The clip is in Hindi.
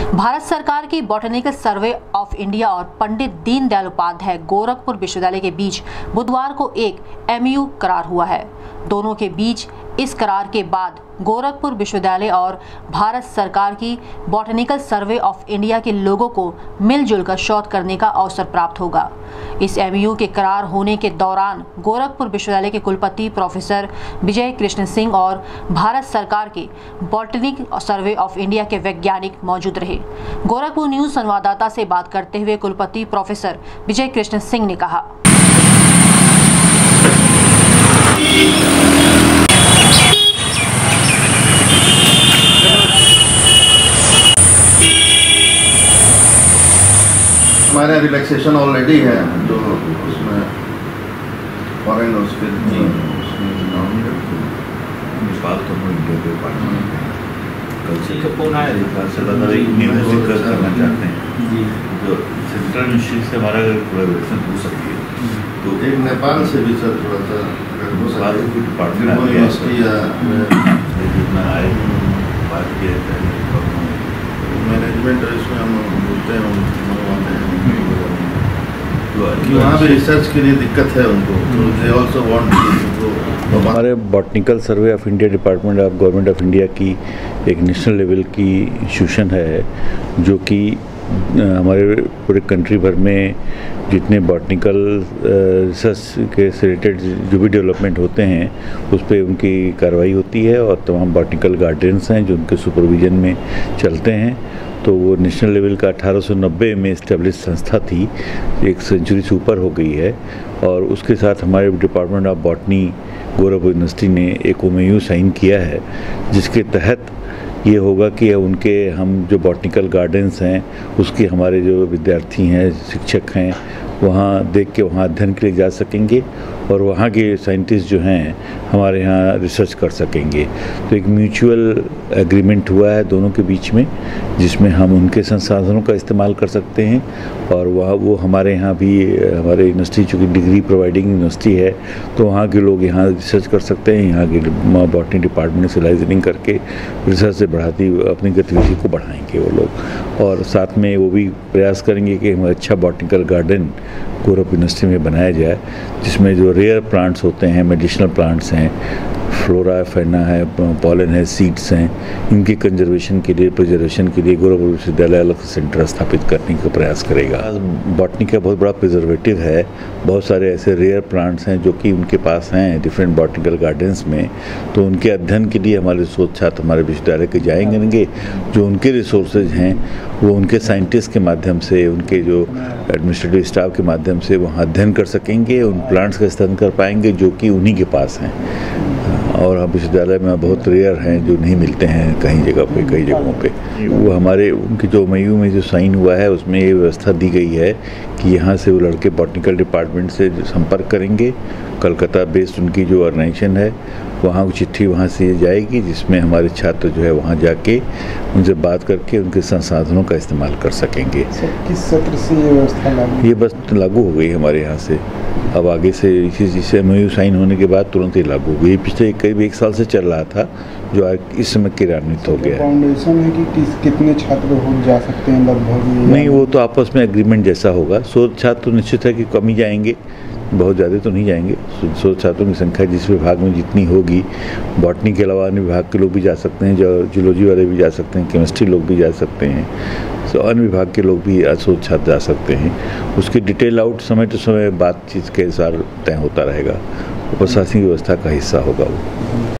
भारत सरकार की बॉटनिकल सर्वे ऑफ इंडिया और पंडित दीनदयाल उपाध्याय गोरखपुर विश्वविद्यालय के बीच बुधवार को एक एमओयू करार हुआ है। दोनों के बीच इस करार के बाद गोरखपुर विश्वविद्यालय और भारत सरकार की बॉटनिकल सर्वे ऑफ इंडिया के लोगों को मिलजुल कर शोध करने का अवसर प्राप्त होगा। इस एमओयू के करार होने के दौरान गोरखपुर विश्वविद्यालय के कुलपति प्रोफेसर विजय कृष्ण सिंह और भारत सरकार के बॉटनिकल सर्वे ऑफ इंडिया के वैज्ञानिक मौजूद रहे। गोरखपुर न्यूज संवाददाता से बात करते हुए कुलपति प्रोफेसर विजय कृष्ण सिंह ने कहा, हमारे रिलैक्सेशन ऑलरेडी है तो उसमें फॉरेन उसमें नेपाल तो कल से फोन आया नेपाल से लगा जिक्र करना चाहते हैं तो सेंट्रल मिनिस्ट्री से हमारा कोलैबोरेशन हो सकती है। तो एक नेपाल से भी सर थोड़ा सा डिपार्टमेंट जितना आए बात किया मैनेजमेंट इसमें हम बोलते हैं मंगवाते हैं कि वहाँ भी रिसर्च के लिए दिक्कत है उनको, तो दे आल्सो वांट। हमारे botanical survey of India department of government of India की एक नेशनल लेवल की इंस्टीट्यूशन है जो कि हमारे पूरे कंट्री भर में जितने बॉटनिकल रिसर्च के से रिलेटेड जो भी डेवलपमेंट होते हैं उस पर उनकी कार्रवाई होती है और तमाम बॉटनिकल गार्डन्स हैं जो उनके सुपरविजन में चलते हैं। तो वो नेशनल लेवल का 1890 में इस्टेब्लिश संस्था थी, एक सेंचुरी से ऊपर हो गई है और उसके साथ हमारे department of botany Gorakhpur university ने एक एमओयू साइन किया है जिसके तहत ये होगा कि उनके हम जो बॉटनिकल गार्डन्स हैं उसके हमारे जो विद्यार्थी हैं शिक्षक हैं वहाँ देख के वहाँ अध्ययन के लिए जा सकेंगे और वहाँ के साइंटिस्ट जो हैं हमारे यहाँ रिसर्च कर सकेंगे। तो एक म्यूचुअल एग्रीमेंट हुआ है दोनों के बीच में जिसमें हम उनके संसाधनों का इस्तेमाल कर सकते हैं और वहाँ वो हमारे यहाँ भी हमारे यूनिवर्सिटी चूँकि डिग्री प्रोवाइडिंग यूनिवर्सिटी है तो वहाँ के लोग यहाँ रिसर्च कर सकते हैं। यहाँ के बॉटनी डिपार्टमेंट से लाइसेंसिंग करके रिसर्च से बढ़ाती अपनी गतिविधि को बढ़ाएंगे वो लोग और साथ में वो भी प्रयास करेंगे कि हम अच्छा बॉटनिकल गार्डन गोरखपुर यूनिवर्सिटी में बनाया जाए जिसमें जो रेयर प्लांट्स होते हैं, मेडिसिनल प्लांट्स हैं, फ्लोरा फैना है, पॉलन है, सीड्स हैं, इनके कंजर्वेशन के लिए प्रिजर्वेशन के लिए गोरखपुर विश्वविद्यालय अलग सेंटर स्थापित करने का प्रयास करेगा। बॉटनी का बहुत बड़ा प्रिजर्वेटिव है, बहुत सारे ऐसे रेयर प्लांट्स हैं जो कि उनके पास हैं डिफरेंट बॉटनिकल गार्डन्स में, तो उनके अध्ययन के लिए हमारे शोध छात्र हमारे विश्वविद्यालय के जाएंगे। जो उनके रिसोर्सेज हैं वो उनके साइंटिस्ट के माध्यम से, उनके जो एडमिनिस्ट्रेटिव स्टाफ के माध्यम से वहाँ अध्ययन कर सकेंगे, उन प्लांट्स का इस्तेमाल कर पाएंगे जो कि उन्हीं के पास हैं और हम विश्वविद्यालय में बहुत रेयर हैं जो नहीं मिलते हैं कई जगहों पे। वो हमारे उनके जो एमओयू में जो साइन हुआ है उसमें ये व्यवस्था दी गई है कि यहाँ से वो लड़के बॉटनिकल डिपार्टमेंट से संपर्क करेंगे, कलकत्ता बेस्ड उनकी जो ऑर्गेनाइजेशन है वहाँ को चिट्ठी वहाँ से जाएगी जिसमें हमारे छात्र जो है वहाँ जाके उनसे बात करके उनके संसाधनों का इस्तेमाल कर सकेंगे। किस सत्र से ये व्यवस्था लागू? ये बस लागू हो गई हमारे यहाँ से, अब आगे से इस एमओयू साइन होने के बाद तुरंत ही लागू हुई। पिछले करीब 1 साल से चल रहा था जो इस समय क्रियान्वित हो गया। फाउंडेशन है कि कितने छात्र हो जा सकते हैं लगभग? नहीं, वो तो आपस में एग्रीमेंट जैसा होगा। शोध छात्र तो निश्चित है कि कम ही जाएंगे, बहुत ज़्यादा तो नहीं जाएंगे। शोध छात्रों की संख्या जिस विभाग में जितनी होगी, बॉटनी के अलावा अन्य विभाग के लोग भी जा सकते हैं, जूलॉजी वाले भी जा सकते हैं, केमिस्ट्री लोग भी जा सकते हैं, तो अन्य विभाग के लोग भी शोध छात्र जा सकते हैं। उसकी डिटेल आउट समय टू समय बातचीत के अनुसार तय होता रहेगा, प्रशासनिक व्यवस्था का हिस्सा होगा वो।